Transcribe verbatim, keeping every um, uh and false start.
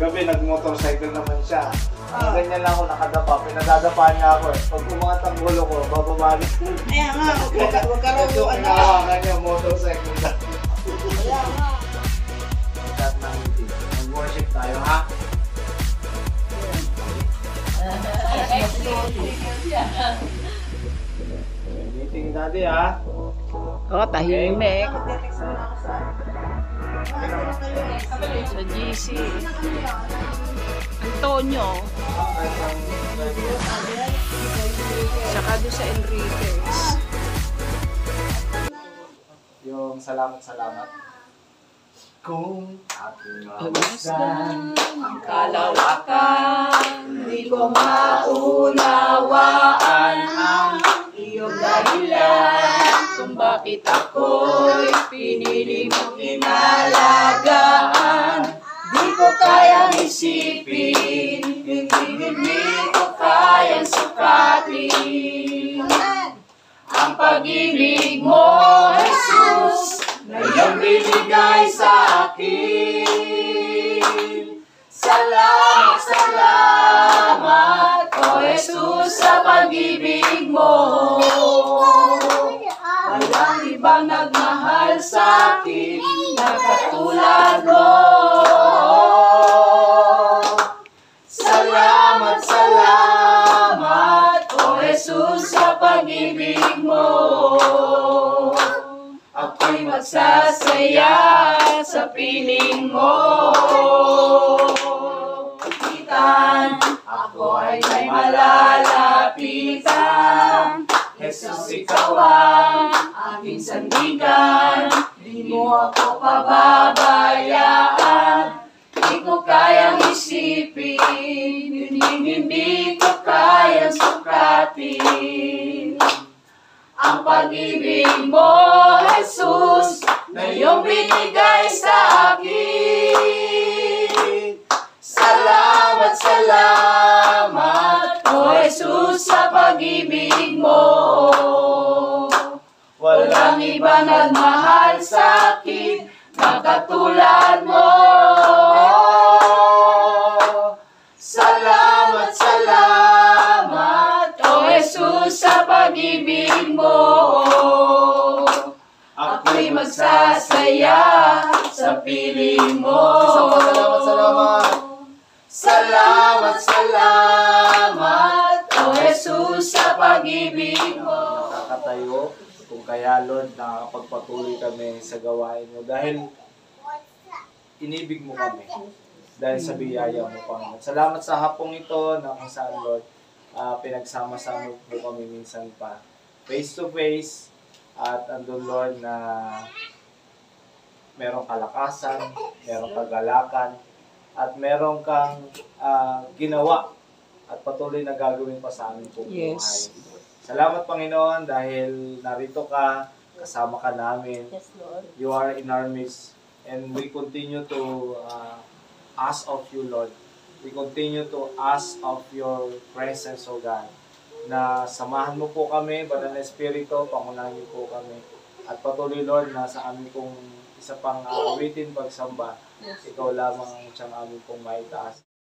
Kagabi, nag-motorcycle naman siya. Ah. Ganyan lang ako nakadapa, pinadadapa niya ako eh. Pag umangat ang gulo ko, bababalik. Kaya nga, huwag ka huwag ka raw Ito, ano. pinahawakan niya, motorcycle na. Kaya nga. Start ng meeting. Mag-worship tayo, ha? Meeting daddy, ha? Oh, tahimik. Magte-text mo na ako sa Sa G C. Antonio. Saka doon sa Enriquez. Yung salamat-salamat. Kung aking Pagmasdan ang kalawakan, di ko maunawaan ang iyong dahilan kung bakit ako'y pinili mong inalagaan. Di ko kayang isipin, hindi ko kayang sukatin ang pag-ibig mo, Jesus, na iyong binigay sa akin. Salamat, salamat, O Jesus, sa pag-ibig mo. Walang ibang nagmahal sa akin na katulad mo. Salamat, salamat, O Jesus, sa pag-ibig mo. Ako'y magsasaya sa piling mo. Kitan, ako ay may malalapitan. Jesus, ikaw ang aking sandigan. Di mo ako pababayaan. Di ko kayang isipin, hindi, hindi ko kayang sukatin ang pag-ibig mo, Jesus, na iyong binigay sa akin. Salamat, salamat, O Jesus, sa pag-ibig mo. Walang iba nagmahal sa akin na katulad mo. Salamat, salamat, O Jesus, sa pag-ibig mo. Ako'y magsasaya sa piling mo. Salamat, salamat. Salamat, salamat, O Jesus, sa pag-ibig mo. Nakakatayo. Kung kaya, Lord, nakakapagpatuloy kami sa gawain mo. Dahil inibig mo kami. Dahil sa biyaya mo, Panginoon. Salamat sa hapong ito na kung saan, Lord, uh, pinagsama-sama mo kami minsan pa. Face to face. At andun, Lord, na merong kalakasan, merong kagalakan, at merong kang uh, ginawa at patuloy na gagawin pa sa amin pong buhay. Yes. Salamat, Panginoon, dahil narito ka, kasama ka namin. Yes, Lord. You are in our midst. And we continue to uh, ask of you, Lord. We continue to ask of your presence, O God. Na samahan mo po kami, Banal na Espiritu, pangunahin niyo po kami. At patuloy, Lord, na sa amin pong isa pang uh, awitin pagsamba. Ikaw lamang ang siyang amin pong maitaas.